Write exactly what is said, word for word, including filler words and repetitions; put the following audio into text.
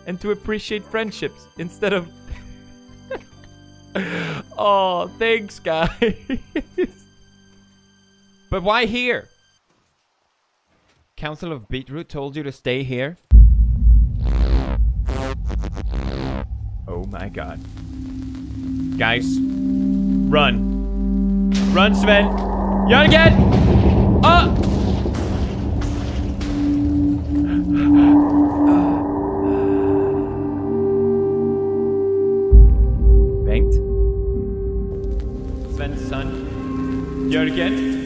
and to appreciate friendships instead of... Oh, thanks, guys. But why here? Council of Beetroot told you to stay here? Oh my god. Guys, run. Run, Sven. You're again! Oh! Bengt? Sven's son. Jörgen?